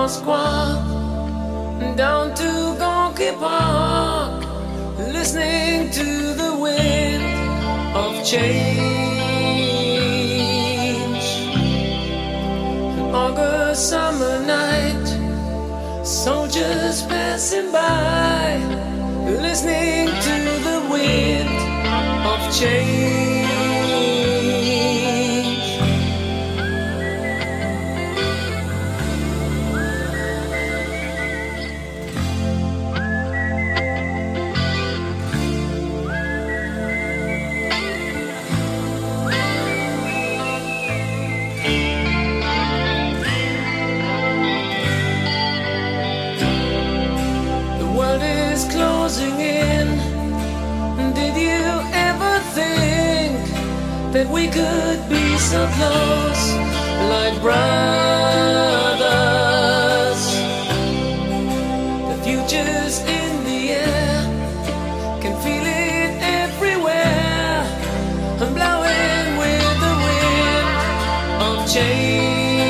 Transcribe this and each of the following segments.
Moscow down to Gonky Park, listening to the wind of change. An August summer night, soldiers passing by, listening to the wind of change. Closing in. Did you ever think that we could be so close, like brothers? The future's in the air, can feel it everywhere. I'm blowing with the wind of change.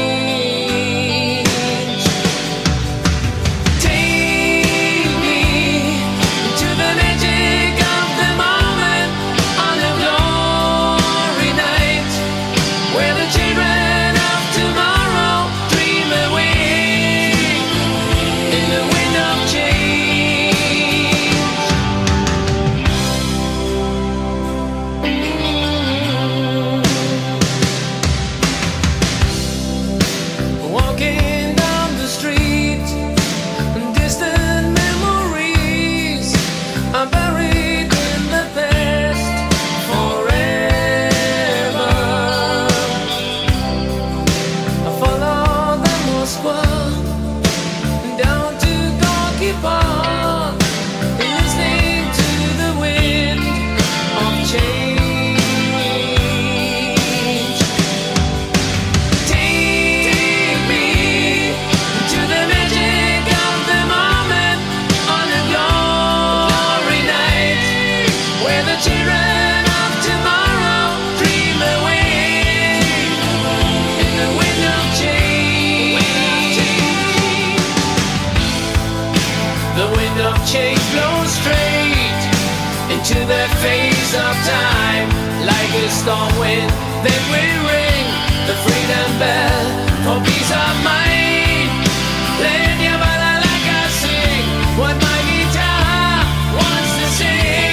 Change blows straight into the face of time, like a storm wind that will ring the freedom bell for peace of mind. Let your body like I sing what my guitar wants to sing.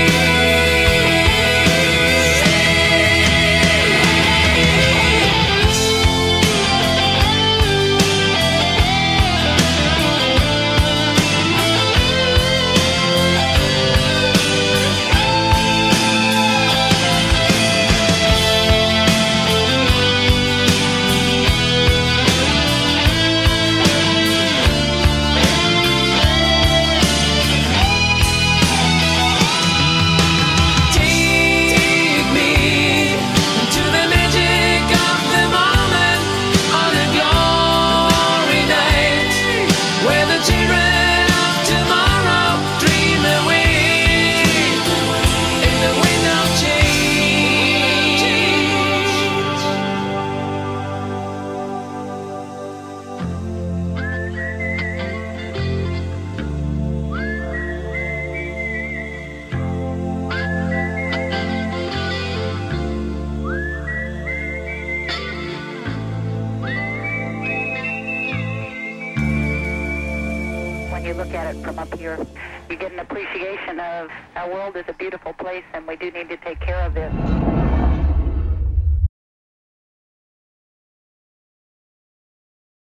You look at it from up here, you get an appreciation of our world is a beautiful place and we do need to take care of this.